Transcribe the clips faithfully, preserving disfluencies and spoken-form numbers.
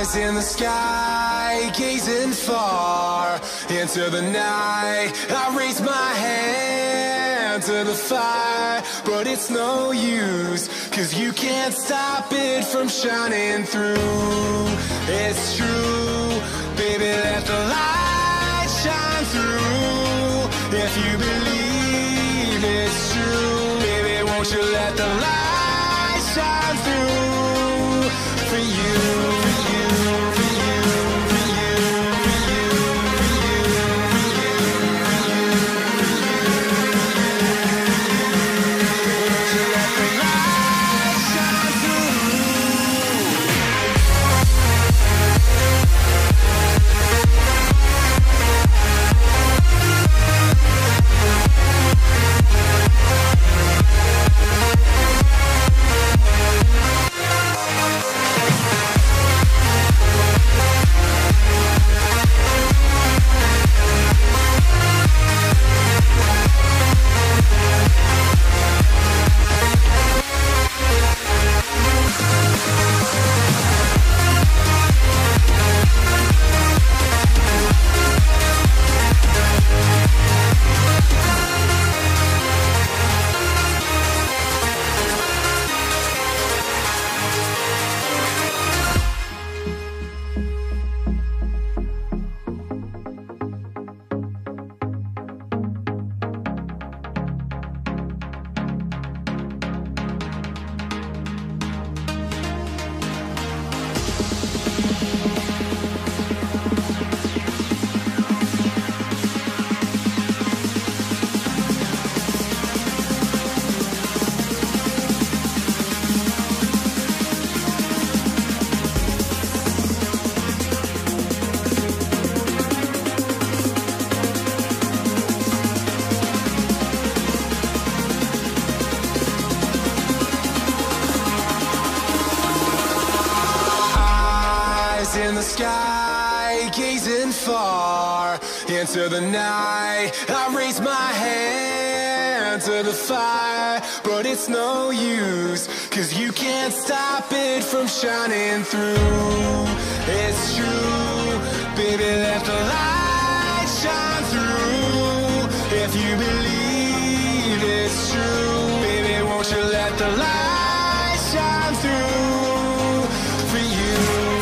In the sky, gazing far into the night, I raise my hand to the fire, but it's no use, cause you can't stop it from shining through. It's true, baby, let the light shine through. If you believe it's true, baby, won't you let the light shine through for you. In the sky, gazing far into the night, I raise my hand to the fire, but it's no use, cause you can't stop it from shining through. It's true, baby, let the light shine through. If you believe it's true, baby, won't you let the light shine through for you.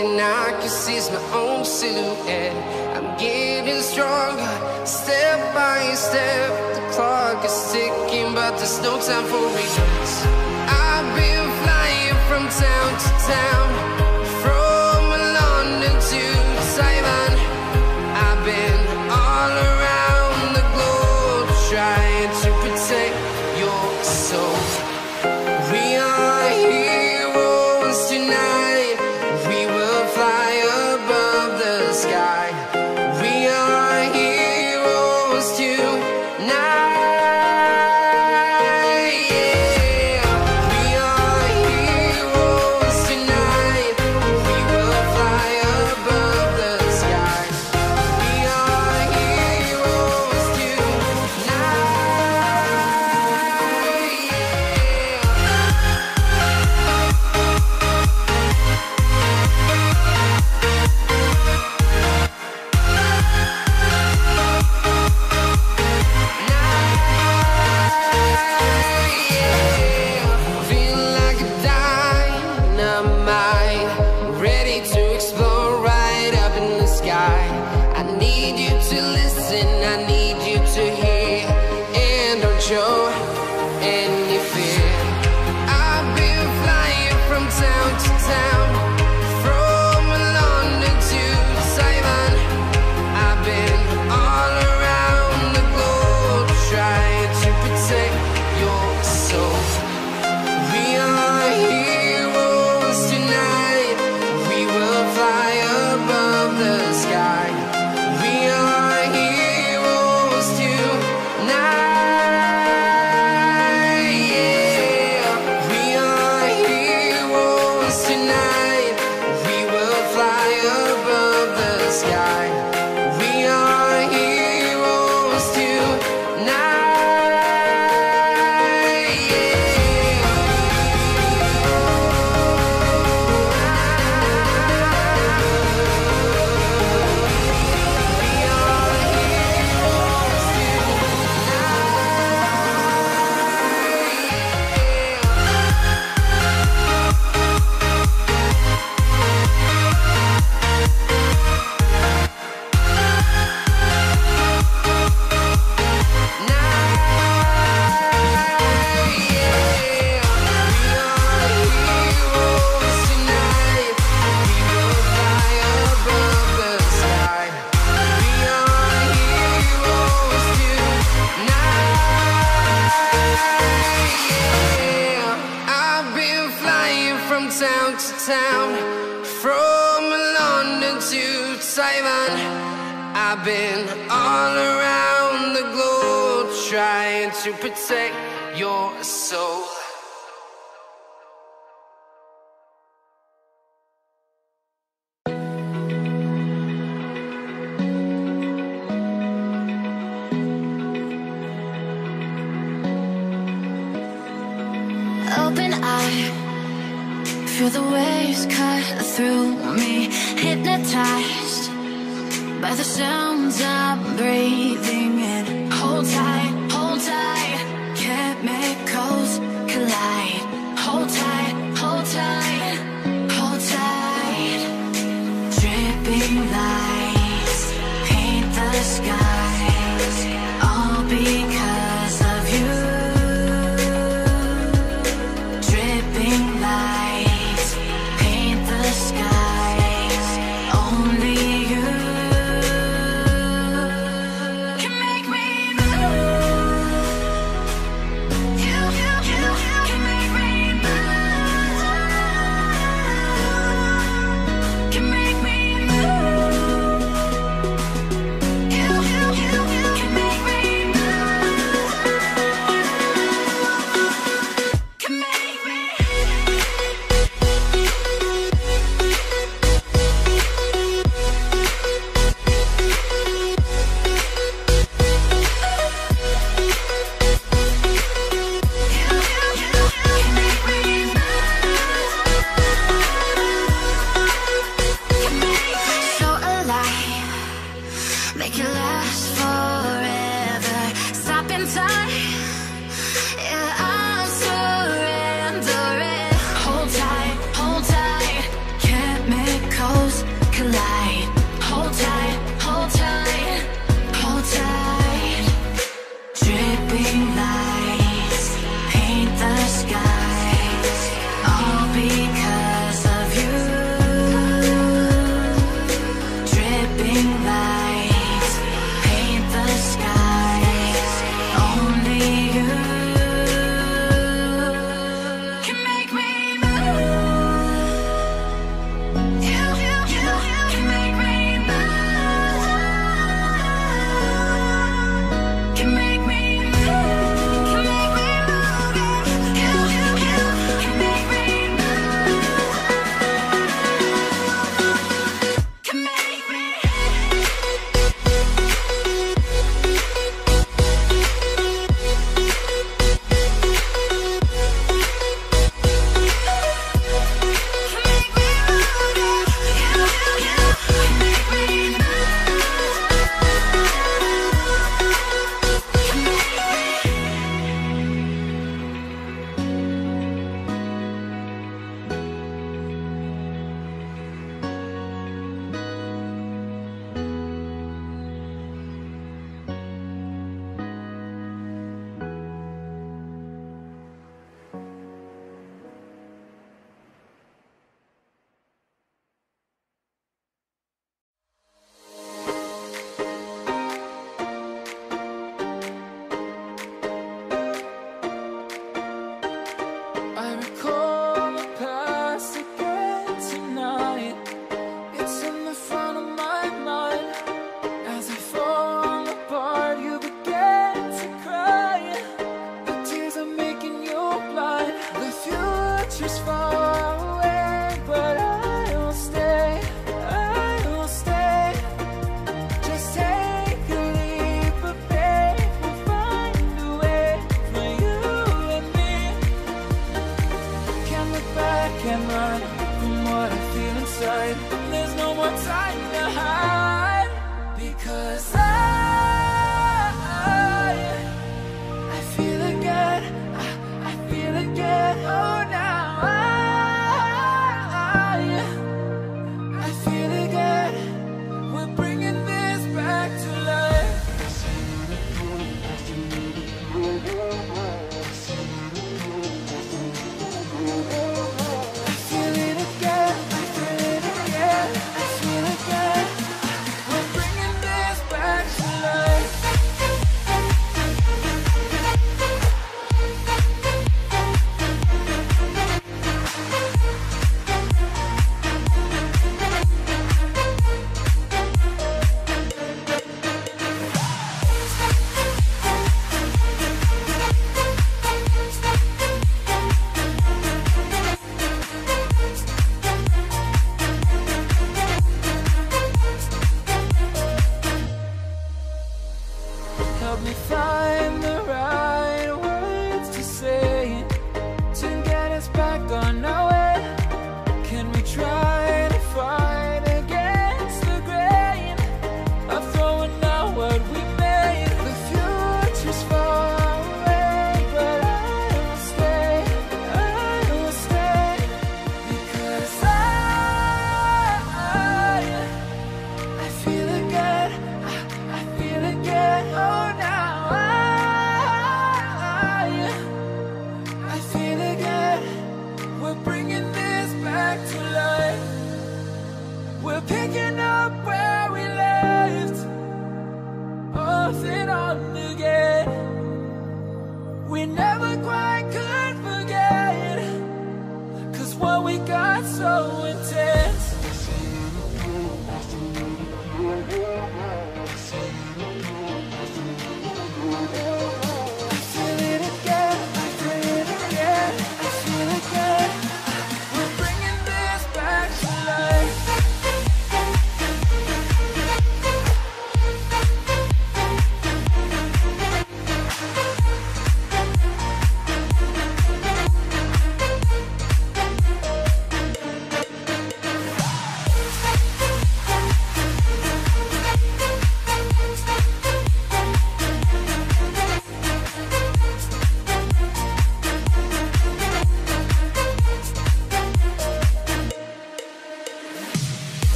and I can see my own silhouette. I'm getting stronger, step by step. The clock is ticking, but there's no time for regrets. I've been flying from town to town, from London to Taiwan. I've been all around the globe, trying to protect your soul. We are heroes tonight. We will fly above the sky. We are heroes tonight. Town to town, from London to Taiwan. I've been all around the globe, trying to protect your soul. Open eye, feel the waves cut through me, hypnotized by the sounds I'm breathing in. Hold tight, hold tight, chemicals collide. Hold tight, hold tight, hold tight. Dripping lights paint the skies, all because of you. Dripping lights paint the skies, only you can make me can make me move, can make me move, yeah. You, you, you can make me move, can make me. I recall the past again tonight. It's in the front of my mind. As I fall apart, you begin to cry. The tears are making you blind. The future's far away, but I will stay, I will stay. Just take a leap of faith. We'll find a way for you and me. Can't look back and run from what I feel inside. There's no more time to hide, because I, I feel again, I, I feel again. Oh, now I, I feel again. We're bringing this back to life. I feel it again, I feel it again, I feel again. We're bringing this back to life. Help me find the right words to say to get us back on our way. Can we try to fight against the grain of throwing out what we made? The future's far away, but I will stay, I will stay, because I, I feel again, I, I feel again. Oh, now I,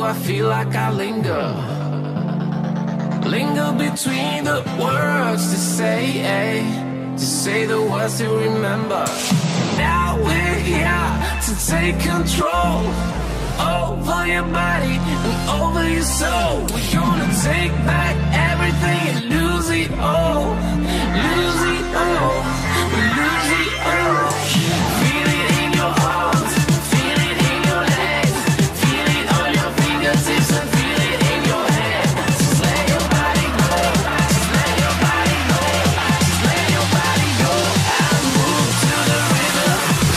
I feel like I linger? Linger between the words to say, eh? To say the words to remember. Now we're here to take control over your body and over your soul. We're gonna take back everything and lose it all. Lose it all. We lose it all. Feel it in your arms, feel it in your legs, feel it on your fingertips and feel it in your head. Just let your body go, just let your body go, just let your body go and move to the rhythm.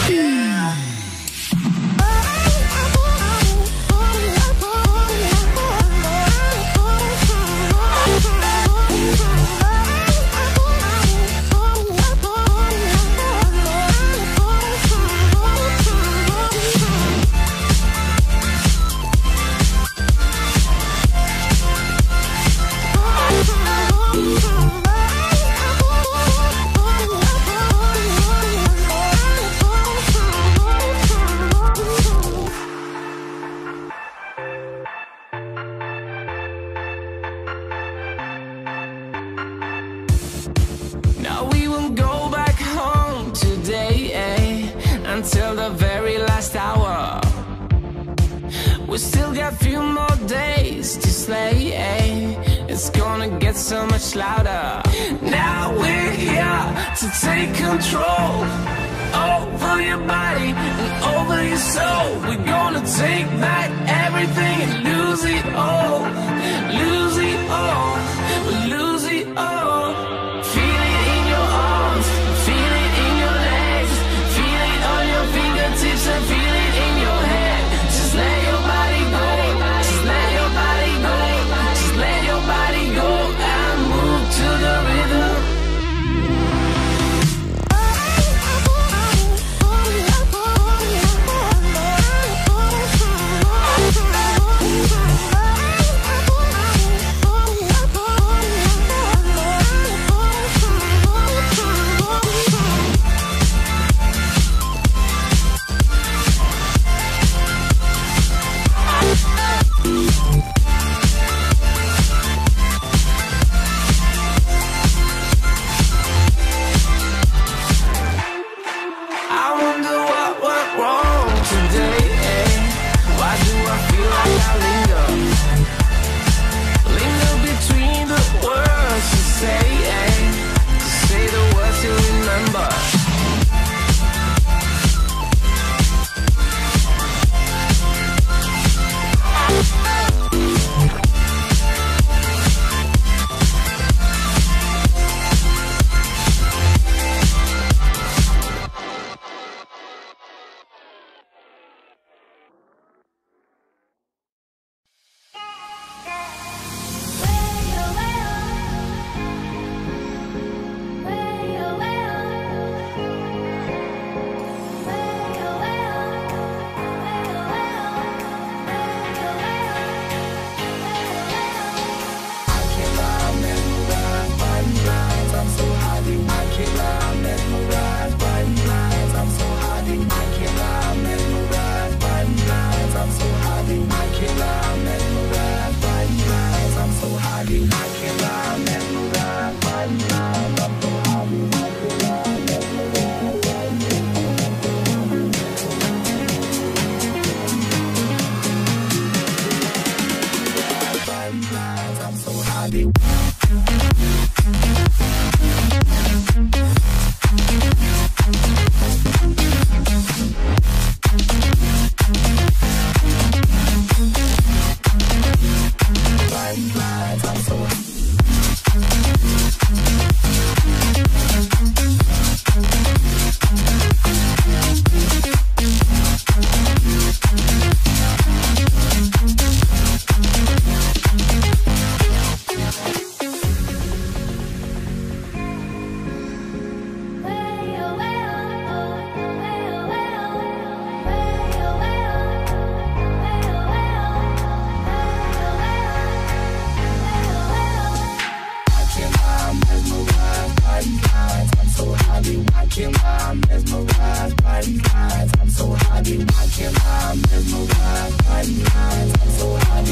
Now we won't go back home today, eh? Until the very last hour. We still got few more days to slay, eh? It's gonna get so much louder. Now we're here to take control over your body and over your soul. We're gonna take back everything and lose it all. Lose it all. We lose it all. Feel it in your arms, feel it in your legs, feel it on your fingertips and feel it in your head. Just let your body go, just let your body go, just let your body go and move to the rhythm. I wonder what went wrong today, eh? Why do I feel like I linger? Linger between the words to say, eh? To say the words to remember. I'm so happy, I can't lie, mesmerized by your eyes. I'm so happy.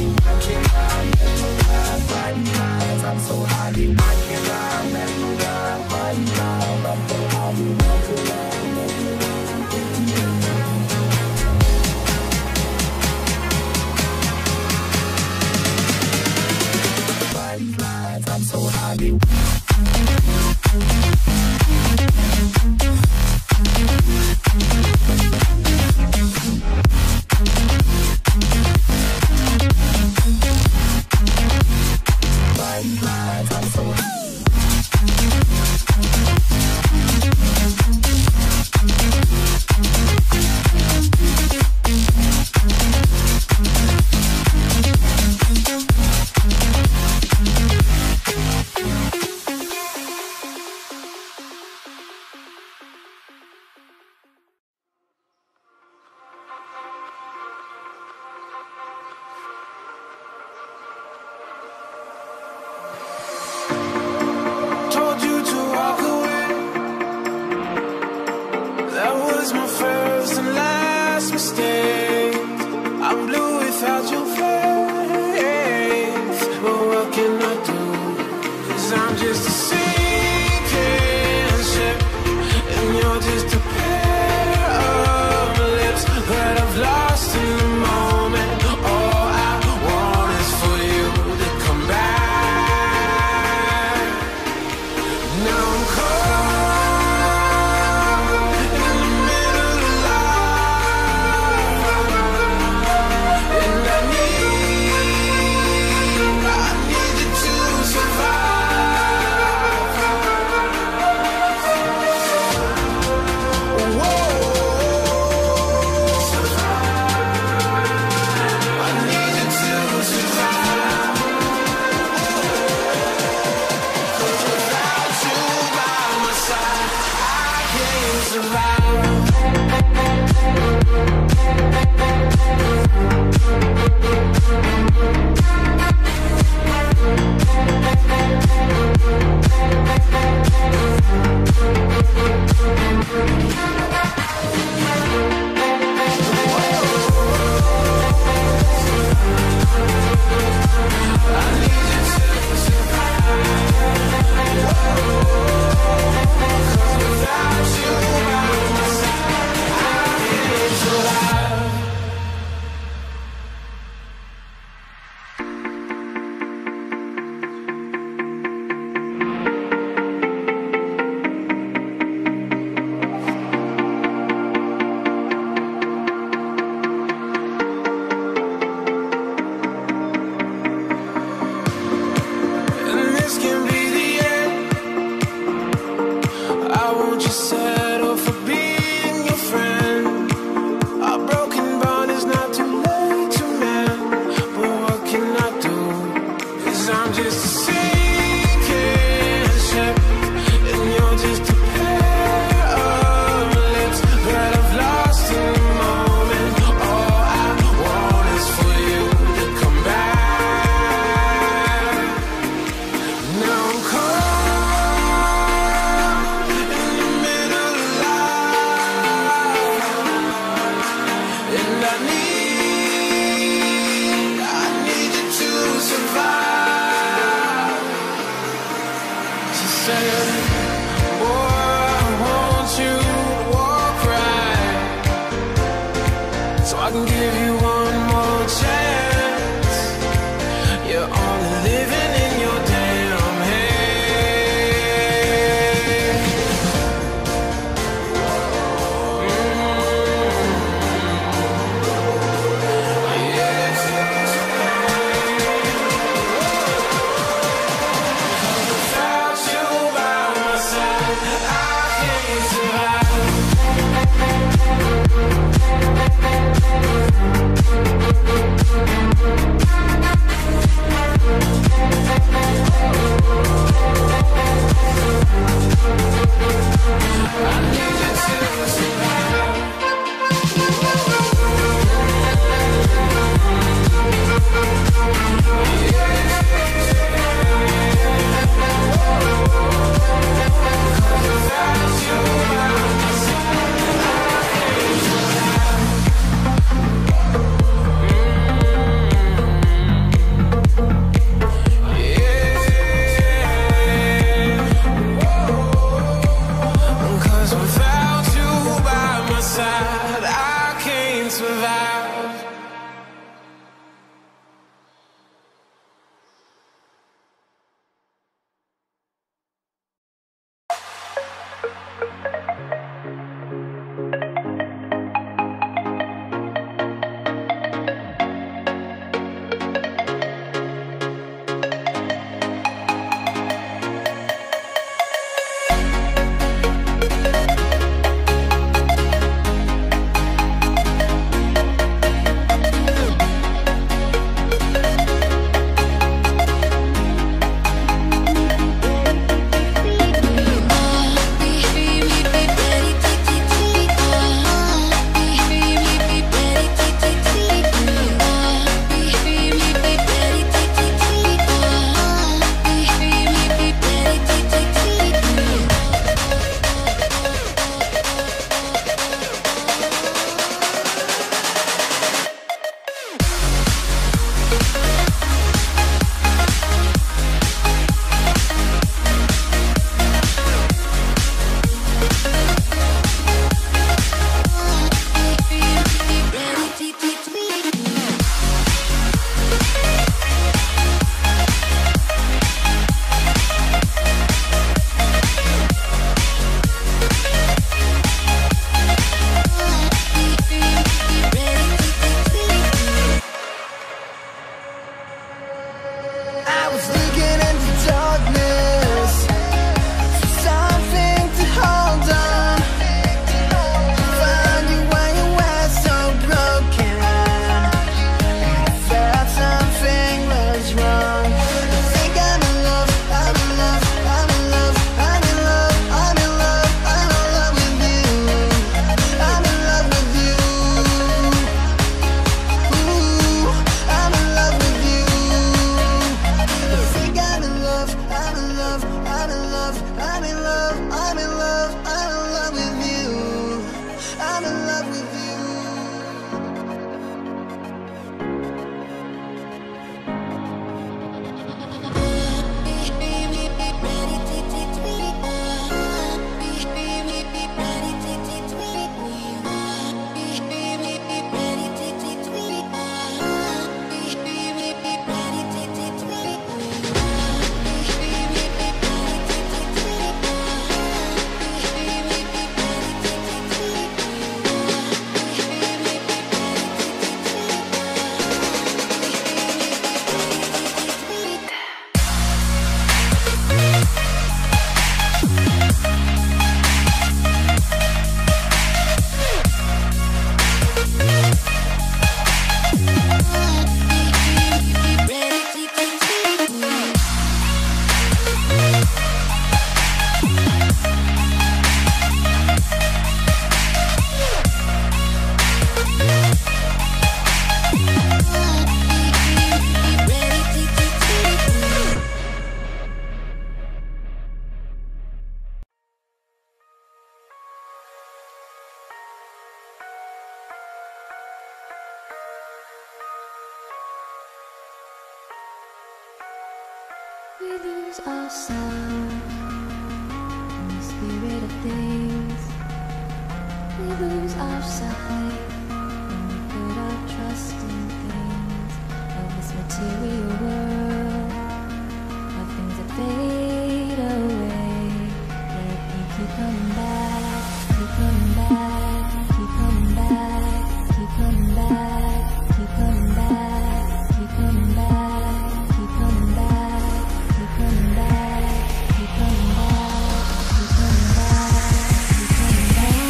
We lose ourselves in the spirit of things. We lose our sight when we put our trust in things of this material world, of things that fade away. Yet you keep coming back, keep coming back, keep coming back, keep coming back, keep coming back, keep coming back, keep coming back, keep coming back, keep coming back, keep coming back, keep coming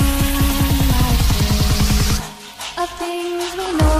back. Of things we know.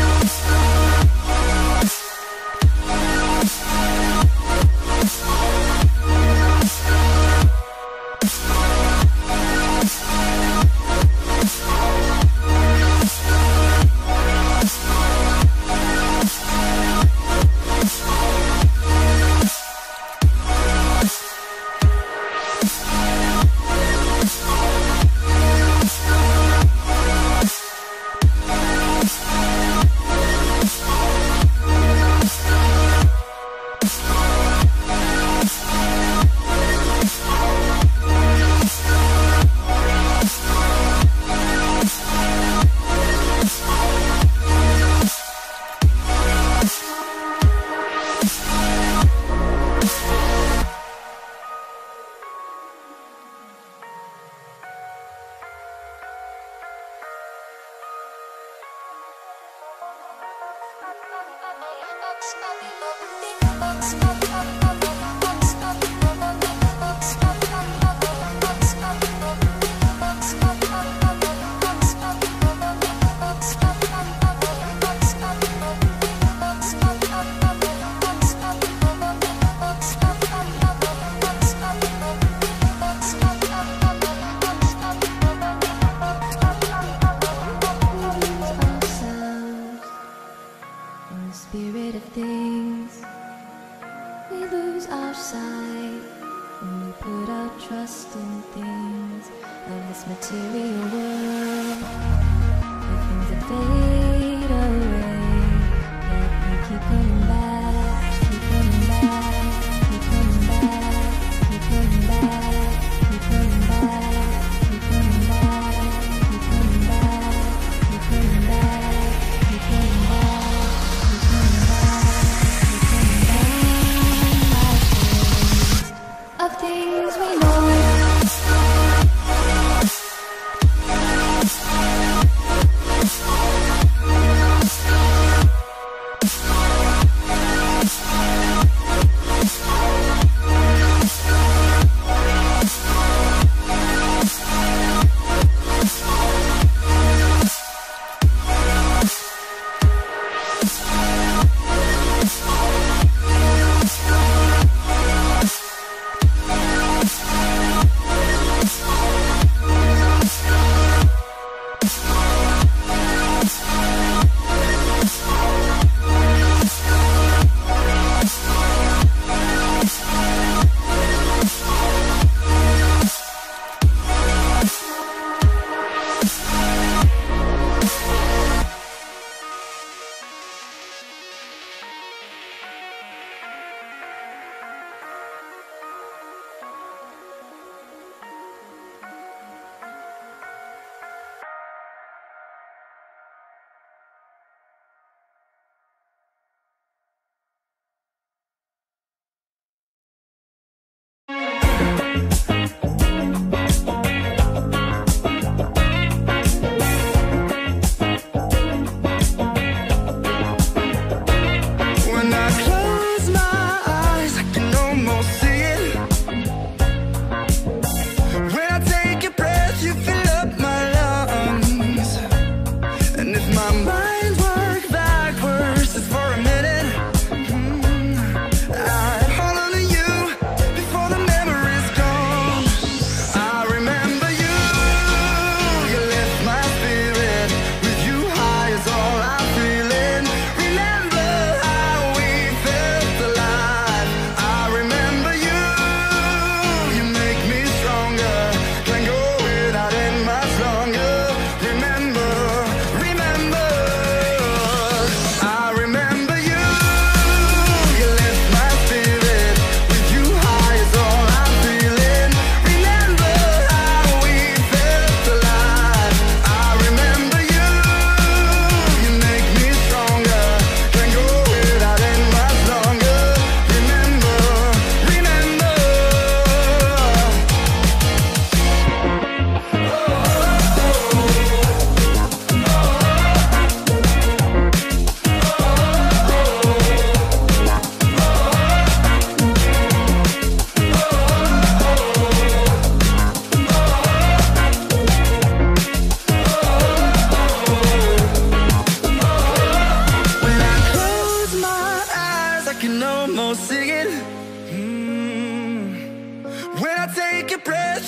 Spirit of things, we lose our sight when we put our trust in things of this material world, the things that fade away. Yet we keep coming back, keep coming back, keep coming back, keep coming back, keep coming back, keep coming back, keep coming back, keep coming back, keep coming back. Of things we know.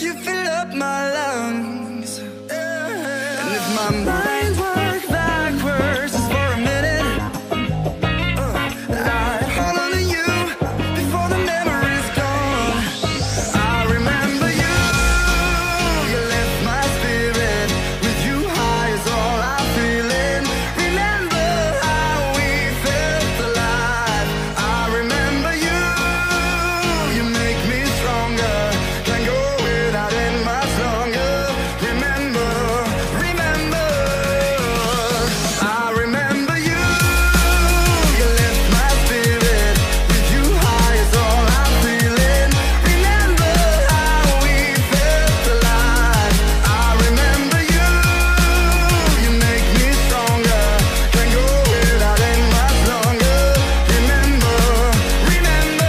you fill up my lungs. And if my mind worked backwards just for a minute, uh, I'd hold on to you before the memory's gone. I remember you, you lift my spirit. With you high is all I'm feeling. Remember how we felt alive. I remember you, you make me stronger. Can't go without it much longer. Remember, remember, I remember you, you lift my spirit. With you high is all I'm feeling. Remember how we felt alive. I remember you, you make me stronger. Can't go without it much longer. Remember, remember.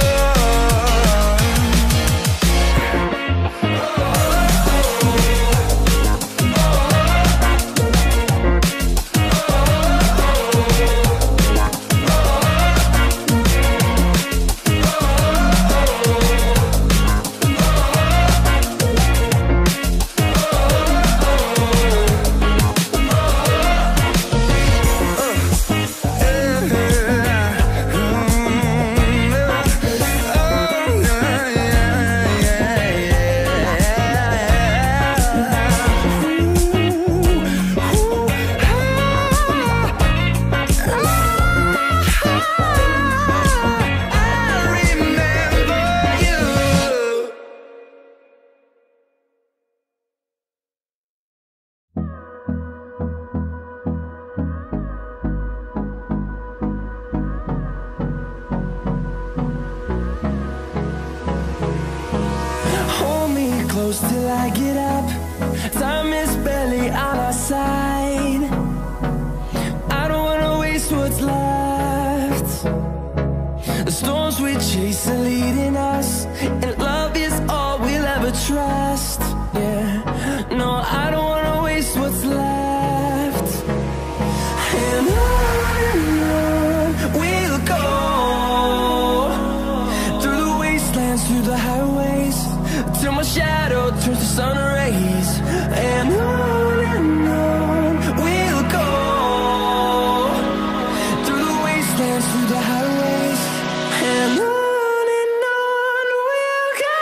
Hold me close till I get up. Time is barely on our side. I don't wanna waste what's left. The storms we chase are leading us, and love is all we'll ever trust. Yeah, no, I don't wanna waste what's left. And on and on we'll go, through the wastelands, through the highways, till my shadow turns to sun rays. And on and on we'll go, through the wastelands, through the highways, and on and on we'll go.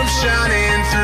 shining through.